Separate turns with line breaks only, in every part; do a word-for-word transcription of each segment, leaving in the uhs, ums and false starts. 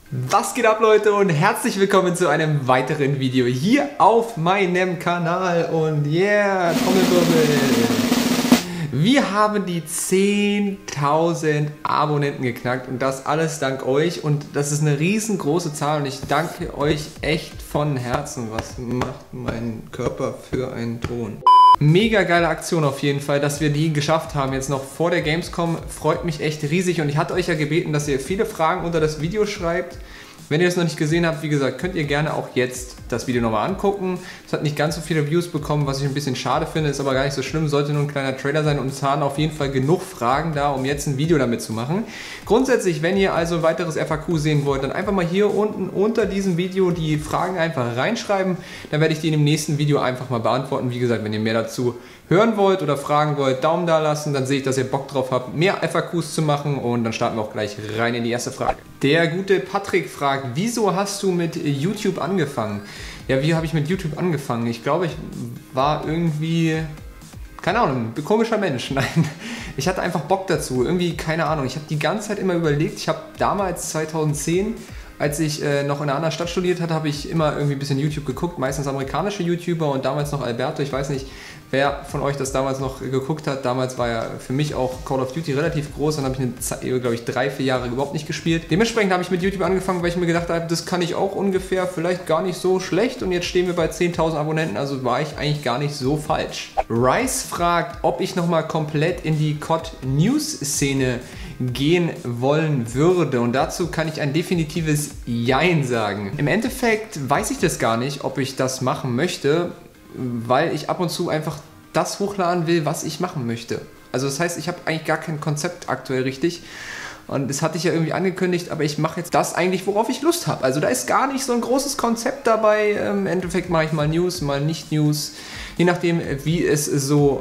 Was geht ab, Leute, und herzlich willkommen zu einem weiteren Video hier auf meinem Kanal. Und yeah, Trommelwirbel. Wir haben die zehntausend Abonnenten geknackt und das alles dank euch, und das ist eine riesengroße Zahl und ich danke euch echt von Herzen. Was macht mein Körper für einen Ton? Mega geile Aktion auf jeden Fall, dass wir die geschafft haben, jetzt noch vor der Gamescom. Freut mich echt riesig, und ich hatte euch ja gebeten, dass ihr viele Fragen unter das Video schreibt. Wenn ihr es noch nicht gesehen habt, wie gesagt, könnt ihr gerne auch jetzt das Video nochmal angucken. Es hat nicht ganz so viele Views bekommen, was ich ein bisschen schade finde, ist aber gar nicht so schlimm, sollte nur ein kleiner Trailer sein, und es waren auf jeden Fall genug Fragen da, um jetzt ein Video damit zu machen. Grundsätzlich, wenn ihr also ein weiteres F A Q sehen wollt, dann einfach mal hier unten unter diesem Video die Fragen einfach reinschreiben, dann werde ich die in dem nächsten Video einfach mal beantworten. Wie gesagt, wenn ihr mehr dazu hören wollt oder fragen wollt, Daumen da lassen, dann sehe ich, dass ihr Bock drauf habt, mehr F A Qs zu machen, und dann starten wir auch gleich rein in die erste Frage. Der gute Patrick fragt, wieso hast du mit YouTube angefangen? Ja, wie habe ich mit YouTube angefangen? Ich glaube, ich war irgendwie, keine Ahnung, ein komischer Mensch. Nein, ich hatte einfach Bock dazu. Irgendwie, keine Ahnung, ich habe die ganze Zeit immer überlegt, ich habe damals zweitausendzehn, als ich äh, noch in einer anderen Stadt studiert hatte, habe ich immer irgendwie ein bisschen YouTube geguckt, meistens amerikanische YouTuber und damals noch Alberto. Ich weiß nicht, wer von euch das damals noch geguckt hat. Damals war ja für mich auch Call of Duty relativ groß, dann habe ich eine Zeit, glaube ich, drei, vier Jahre überhaupt nicht gespielt. Dementsprechend habe ich mit YouTube angefangen, weil ich mir gedacht habe, das kann ich auch ungefähr, vielleicht gar nicht so schlecht, und jetzt stehen wir bei zehntausend Abonnenten, also war ich eigentlich gar nicht so falsch. Rice fragt, ob ich nochmal komplett in die C O D-News-Szene gehen wollen würde, und dazu kann ich ein definitives Jein sagen. Im Endeffekt weiß ich das gar nicht, ob ich das machen möchte, weil ich ab und zu einfach das hochladen will, was ich machen möchte. Also das heißt, ich habe eigentlich gar kein Konzept aktuell richtig, und das hatte ich ja irgendwie angekündigt, aber ich mache jetzt das eigentlich, worauf ich Lust habe. Also da ist gar nicht so ein großes Konzept dabei. Im Endeffekt mache ich mal News, mal nicht News, je nachdem, wie es so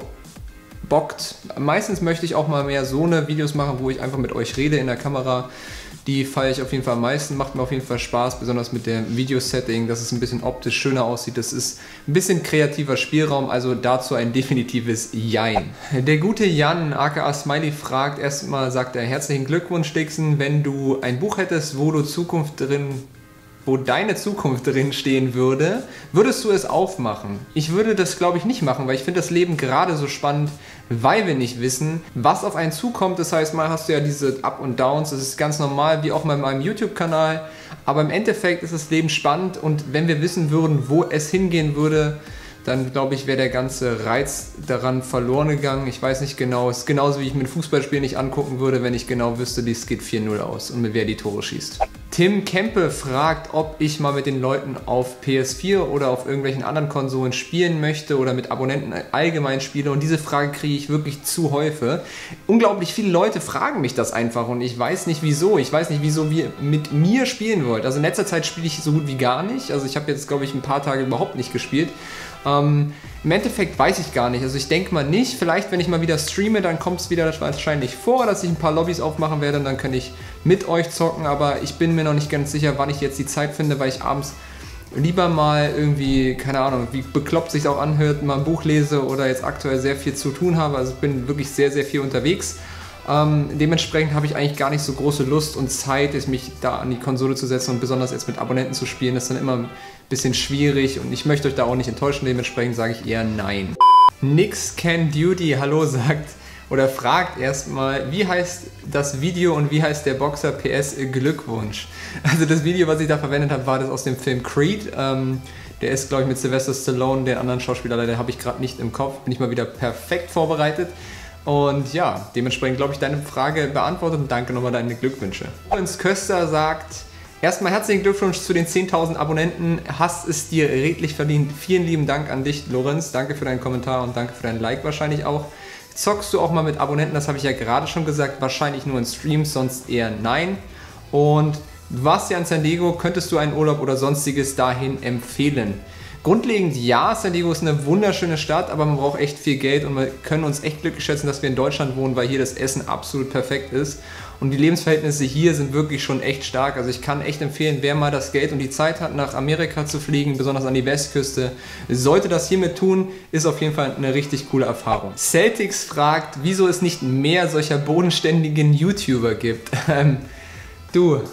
bockt. Meistens möchte ich auch mal mehr so eine Videos machen, wo ich einfach mit euch rede in der Kamera. Die feiere ich auf jeden Fall am meisten, macht mir auf jeden Fall Spaß, besonders mit dem Videosetting, dass es ein bisschen optisch schöner aussieht. Das ist ein bisschen kreativer Spielraum, also dazu ein definitives Jein. Der gute Jan, aka Smiley, fragt erstmal, sagt er, herzlichen Glückwunsch, Dixon, wenn du ein Buch hättest, wo du Zukunft drin wo deine Zukunft drin stehen würde, würdest du es aufmachen? Ich würde das, glaube ich, nicht machen, weil ich finde das Leben gerade so spannend, weil wir nicht wissen, was auf einen zukommt. Das heißt, mal hast du ja diese Up und Downs, das ist ganz normal, wie auch bei meinem YouTube-Kanal, aber im Endeffekt ist das Leben spannend, und wenn wir wissen würden, wo es hingehen würde, dann glaube ich, wäre der ganze Reiz daran verloren gegangen. Ich weiß nicht genau, es ist genauso, wie ich mir ein Fußballspiel nicht angucken würde, wenn ich genau wüsste, dies geht vier null aus und mit wer die Tore schießt. Tim Kempe fragt, ob ich mal mit den Leuten auf P S vier oder auf irgendwelchen anderen Konsolen spielen möchte oder mit Abonnenten allgemein spiele, und diese Frage kriege ich wirklich zu häufig. Unglaublich viele Leute fragen mich das einfach, und ich weiß nicht wieso. Ich weiß nicht, wieso ihr mit mir spielen wollt. Also in letzter Zeit spiele ich so gut wie gar nicht. Also ich habe jetzt, glaube ich, ein paar Tage überhaupt nicht gespielt. Ähm, Im Endeffekt weiß ich gar nicht, also ich denke mal nicht, vielleicht wenn ich mal wieder streame, dann kommt es wieder wahrscheinlich vor, dass ich ein paar Lobbys aufmachen werde, und dann kann ich mit euch zocken, aber ich bin mir noch nicht ganz sicher, wann ich jetzt die Zeit finde, weil ich abends lieber mal irgendwie, keine Ahnung, wie bekloppt sich auch anhört, mal ein Buch lese oder jetzt aktuell sehr viel zu tun habe, also ich bin wirklich sehr, sehr viel unterwegs. Ähm, dementsprechend habe ich eigentlich gar nicht so große Lust und Zeit, mich da an die Konsole zu setzen, und besonders jetzt mit Abonnenten zu spielen, das ist dann immer ein bisschen schwierig, und ich möchte euch da auch nicht enttäuschen, dementsprechend sage ich eher nein. Nix Can Duty, hallo, sagt oder fragt erstmal, wie heißt das Video und wie heißt der Boxer? P S Glückwunsch. Also das Video, was ich da verwendet habe, war das aus dem Film Creed. Ähm, der ist, glaube ich, mit Sylvester Stallone, den anderen Schauspieler, leider habe ich gerade nicht im Kopf, bin ich mal wieder perfekt vorbereitet. Und ja, dementsprechend glaube ich, deine Frage beantwortet, und danke nochmal deine Glückwünsche. Lorenz Köster sagt, erstmal herzlichen Glückwunsch zu den zehntausend Abonnenten, hast es dir redlich verdient. Vielen lieben Dank an dich, Lorenz, danke für deinen Kommentar und danke für dein Like wahrscheinlich auch. Zockst du auch mal mit Abonnenten, das habe ich ja gerade schon gesagt, wahrscheinlich nur in Streams, sonst eher nein. Und du warst ja in San Diego, könntest du einen Urlaub oder sonstiges dahin empfehlen? Grundlegend ja, San Diego ist eine wunderschöne Stadt, aber man braucht echt viel Geld, und wir können uns echt glücklich schätzen, dass wir in Deutschland wohnen, weil hier das Essen absolut perfekt ist. Und die Lebensverhältnisse hier sind wirklich schon echt stark. Also ich kann echt empfehlen, wer mal das Geld und die Zeit hat, nach Amerika zu fliegen, besonders an die Westküste, sollte das hiermit tun, ist auf jeden Fall eine richtig coole Erfahrung. Celtics fragt, wieso es nicht mehr solcher bodenständigen YouTuber gibt. Ähm, du,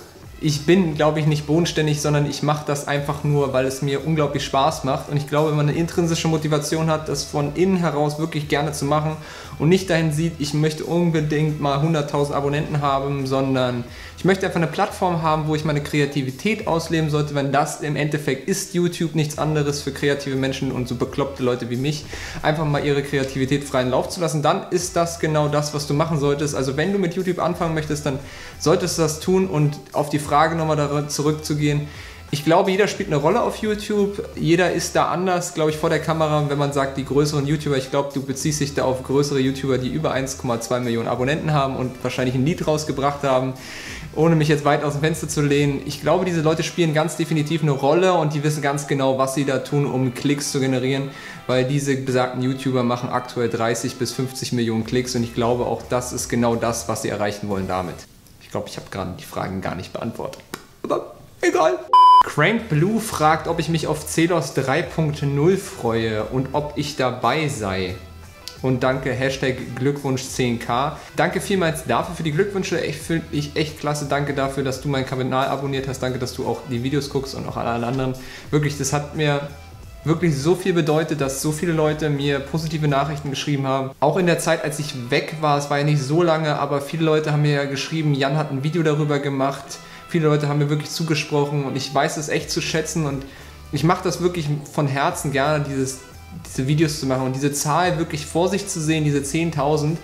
ich bin, glaube ich, nicht bodenständig, sondern ich mache das einfach nur, weil es mir unglaublich Spaß macht. Und ich glaube, wenn man eine intrinsische Motivation hat, das von innen heraus wirklich gerne zu machen und nicht dahin sieht, ich möchte unbedingt mal hunderttausend Abonnenten haben, sondern ich möchte einfach eine Plattform haben, wo ich meine Kreativität ausleben sollte, wenn das im Endeffekt ist YouTube nichts anderes für kreative Menschen und so bekloppte Leute wie mich, einfach mal ihre Kreativität freien Lauf zu lassen, dann ist das genau das, was du machen solltest. Also wenn du mit YouTube anfangen möchtest, dann solltest du das tun. Und auf die Frage nochmal zurückzugehen, ich glaube, jeder spielt eine Rolle auf YouTube, jeder ist da anders, glaube ich, vor der Kamera, wenn man sagt, die größeren YouTuber, ich glaube, du beziehst dich da auf größere YouTuber, die über eins Komma zwei Millionen Abonnenten haben und wahrscheinlich ein Lied rausgebracht haben, ohne mich jetzt weit aus dem Fenster zu lehnen. Ich glaube, diese Leute spielen ganz definitiv eine Rolle und die wissen ganz genau, was sie da tun, um Klicks zu generieren, weil diese besagten YouTuber machen aktuell dreißig bis fünfzig Millionen Klicks und ich glaube, auch das ist genau das, was sie erreichen wollen damit. Ich glaube, ich habe gerade die Fragen gar nicht beantwortet. Aber egal. Crank Blue fragt, ob ich mich auf CELOS drei Punkt null freue und ob ich dabei sei. Und danke, Hashtag Glückwunsch zehn K. Danke vielmals dafür für die Glückwünsche. Ich finde ich echt klasse. Danke dafür, dass du meinen Kanal abonniert hast. Danke, dass du auch die Videos guckst und auch alle anderen. Wirklich, das hat mir wirklich so viel bedeutet, dass so viele Leute mir positive Nachrichten geschrieben haben. Auch in der Zeit, als ich weg war, es war ja nicht so lange, aber viele Leute haben mir ja geschrieben, Jan hat ein Video darüber gemacht. Viele Leute haben mir wirklich zugesprochen und ich weiß es echt zu schätzen und ich mache das wirklich von Herzen gerne, dieses, diese Videos zu machen und diese Zahl wirklich vor sich zu sehen, diese zehntausend,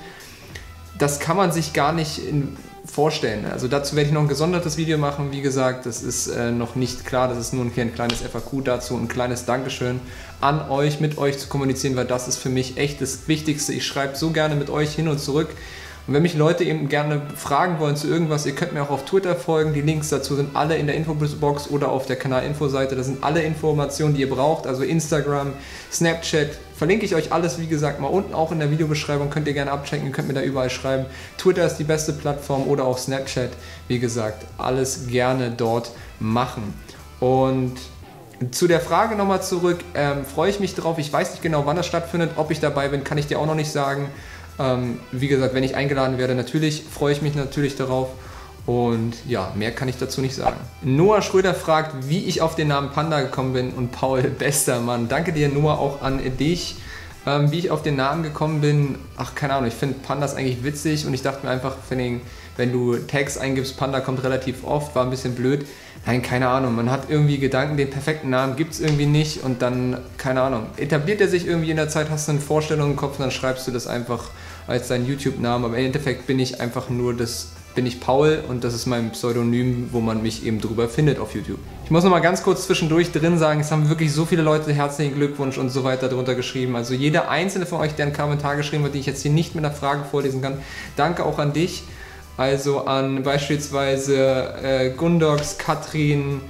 das kann man sich gar nicht in, vorstellen. Also dazu werde ich noch ein gesondertes Video machen, wie gesagt, das ist äh, noch nicht klar, das ist nur ein, ein kleines F A Q dazu, ein kleines Dankeschön an euch, mit euch zu kommunizieren, weil das ist für mich echt das Wichtigste. Ich schreibe so gerne mit euch hin und zurück. Und wenn mich Leute eben gerne fragen wollen zu irgendwas, ihr könnt mir auch auf Twitter folgen, die Links dazu sind alle in der Infobox oder auf der Kanal-Info-Seite, das sind alle Informationen, die ihr braucht, also Instagram, Snapchat, verlinke ich euch alles, wie gesagt, mal unten auch in der Videobeschreibung, könnt ihr gerne abchecken, ihr könnt mir da überall schreiben. Twitter ist die beste Plattform oder auch Snapchat, wie gesagt, alles gerne dort machen. Und zu der Frage nochmal zurück, ähm, freue ich mich drauf, ich weiß nicht genau, wann das stattfindet, ob ich dabei bin, kann ich dir auch noch nicht sagen. Ähm, wie gesagt, wenn ich eingeladen werde, natürlich freue ich mich natürlich darauf und ja, mehr kann ich dazu nicht sagen. Noah Schröder fragt, wie ich auf den Namen Panda gekommen bin und Paul, bester Mann. Danke dir, Noah, auch an dich. Ähm, wie ich auf den Namen gekommen bin, ach, keine Ahnung, ich finde Pandas eigentlich witzig und ich dachte mir einfach, wenn, wenn du Tags eingibst, Panda kommt relativ oft, war ein bisschen blöd. Nein, keine Ahnung, man hat irgendwie Gedanken, den perfekten Namen gibt es irgendwie nicht und dann, keine Ahnung, etabliert er sich irgendwie in der Zeit, hast du eine Vorstellung im Kopf und dann schreibst du das einfach als deinen YouTube-Namen, aber im Endeffekt bin ich einfach nur das, bin ich Paul und das ist mein Pseudonym, wo man mich eben drüber findet auf YouTube. Ich muss noch mal ganz kurz zwischendurch drin sagen, es haben wirklich so viele Leute herzlichen Glückwunsch und so weiter drunter geschrieben, also jeder einzelne von euch, der einen Kommentar geschrieben hat, die ich jetzt hier nicht mit einer Frage vorlesen kann, danke auch an dich. Also an beispielsweise äh, Gundox, Katrin,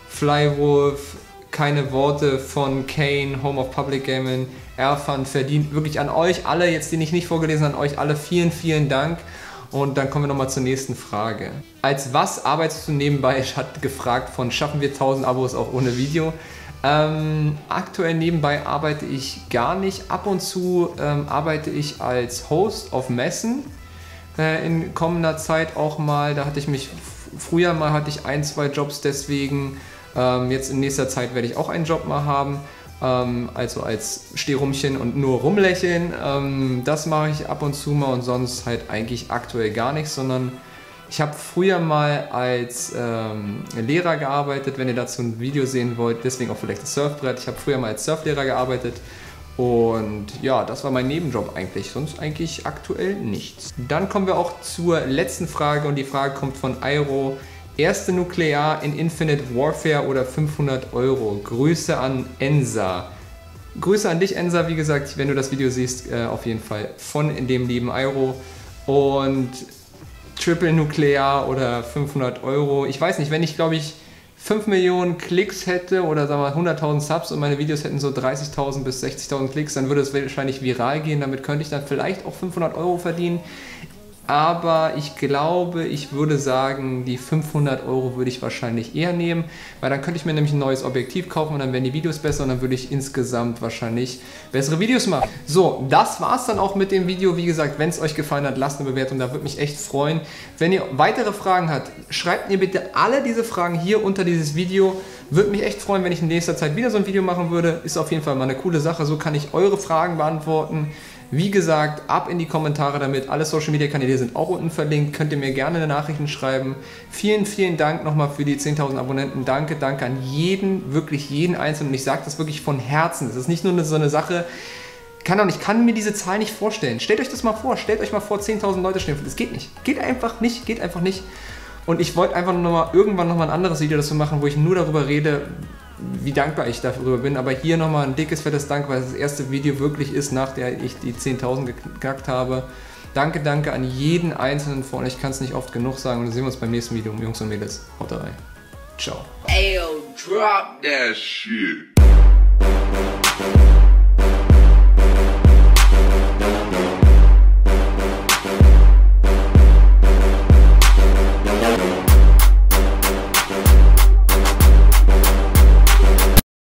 Flywolf, keine Worte von Kane, Home of Public Gaming, Erfan, verdient. Wirklich an euch alle, jetzt den ich nicht vorgelesen habe, an euch alle vielen, vielen Dank. Und dann kommen wir nochmal zur nächsten Frage. Als was arbeitest du nebenbei? Ich hatte gefragt von, schaffen wir tausend Abos auch ohne Video? Ähm, aktuell nebenbei arbeite ich gar nicht. Ab und zu ähm, arbeite ich als Host auf Messen. In kommender Zeit auch mal, da hatte ich mich, früher mal hatte ich ein, zwei Jobs, deswegen ähm, jetzt in nächster Zeit werde ich auch einen Job mal haben, ähm, also als Stehrumchen und nur rumlächeln, ähm, das mache ich ab und zu mal und sonst halt eigentlich aktuell gar nichts, sondern ich habe früher mal als ähm, Lehrer gearbeitet, wenn ihr dazu ein Video sehen wollt, deswegen auch vielleicht das Surfbrett, ich habe früher mal als Surflehrer gearbeitet. Und ja, das war mein Nebenjob eigentlich, sonst eigentlich aktuell nichts. Dann kommen wir auch zur letzten Frage und die Frage kommt von Airo. Erste Nuklear in Infinite Warfare oder fünfhundert Euro? Grüße an Ensa. Grüße an dich, Ensa, wie gesagt, wenn du das Video siehst, äh, auf jeden Fall von in dem lieben Airo. Und Triple Nuklear oder fünfhundert Euro. Ich weiß nicht, wenn ich glaube ich fünf Millionen Klicks hätte oder sagen wir hunderttausend Subs und meine Videos hätten so dreißigtausend bis sechzigtausend Klicks, dann würde es wahrscheinlich viral gehen. Damit könnte ich dann vielleicht auch fünfhundert Euro verdienen. aber ich glaube, ich würde sagen, die fünfhundert Euro würde ich wahrscheinlich eher nehmen, weil dann könnte ich mir nämlich ein neues Objektiv kaufen und dann wären die Videos besser und dann würde ich insgesamt wahrscheinlich bessere Videos machen. So, das war es dann auch mit dem Video. Wie gesagt, wenn es euch gefallen hat, lasst eine Bewertung, da würde mich echt freuen. Wenn ihr weitere Fragen habt, schreibt mir bitte alle diese Fragen hier unter dieses Video. Würde mich echt freuen, wenn ich in nächster Zeit wieder so ein Video machen würde. Ist auf jeden Fall mal eine coole Sache, so kann ich eure Fragen beantworten. Wie gesagt, ab in die Kommentare damit. Alle Social Media Kanäle sind auch unten verlinkt. Könnt ihr mir gerne eine Nachricht schreiben. Vielen, vielen Dank nochmal für die zehntausend Abonnenten. Danke, danke an jeden, wirklich jeden Einzelnen. Und ich sage das wirklich von Herzen. Es ist nicht nur so eine Sache, kann auch nicht, kann mir diese Zahl nicht vorstellen. Stellt euch das mal vor. Stellt euch mal vor, zehntausend Leute stehen. Das geht nicht. Geht einfach nicht. Geht einfach nicht. Und ich wollte einfach noch mal, irgendwann nochmal ein anderes Video dazu machen, wo ich nur darüber rede, wie dankbar ich darüber bin, aber hier nochmal ein dickes, fettes Dank, weil es das erste Video wirklich ist, nach der ich die zehntausend geknackt habe. Danke, danke an jeden einzelnen von euch, ich kann es nicht oft genug sagen und dann sehen wir uns beim nächsten Video, Jungs und Mädels. Haut rein. Ciao.
Ayo, drop that shit.